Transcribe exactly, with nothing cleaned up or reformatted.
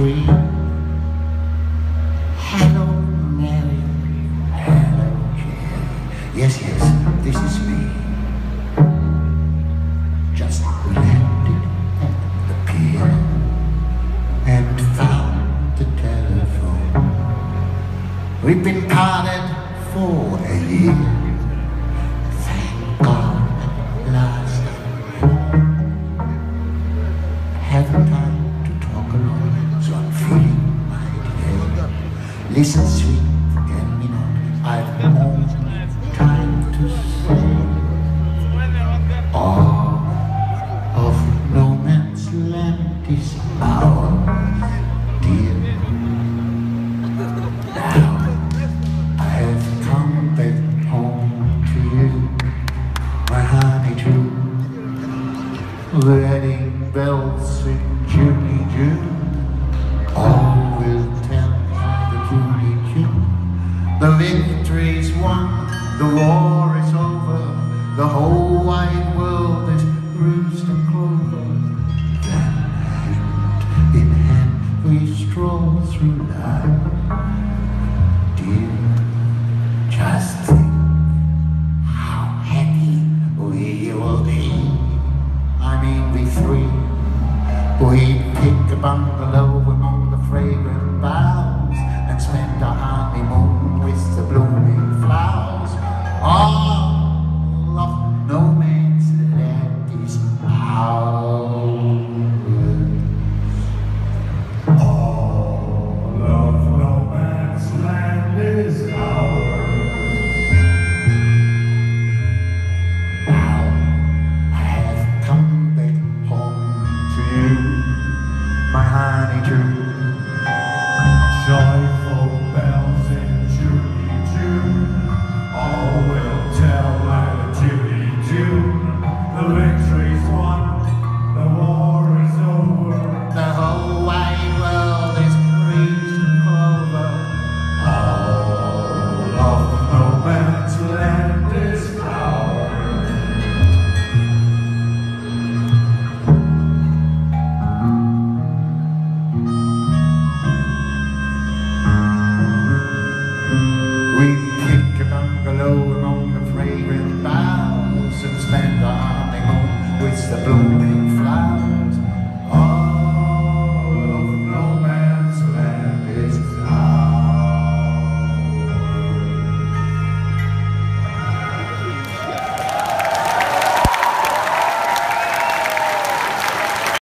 three. Hello, Mary. Hello, Jerry. Yes, yes, this is me. Just landed at the pier and found the telephone. We've been parted for a year. Thank God at last. Haven't time to talk alone, so I'm feeling mighty ill. Listen, sweet, forget me not. I've no time to say. All of no man's land is ours, dear. Now I have come back home to you, my honey too. Wedding bells swing Judy June. All will tell by the Judy June. The victory's won, the war is over, the whole wide world is bruised and clover. Then hand in hand we stroll through life. Dear, just think how happy we will be. I mean we three. We pick a bungalow among the fragrant boughs and spend our honeymoon with the blooming flowers. All of no man's land is ours. All of no man's land is ours. Now I have come back home to you, my honey too. Joyful bells in Judy June, all will tell like a Judy June. The victory's won, the war is over. The whole wide world is green clover. All of no man's land is ours. We pick a bungalow among the fragrant boughs and spend our honeymoon with the blooming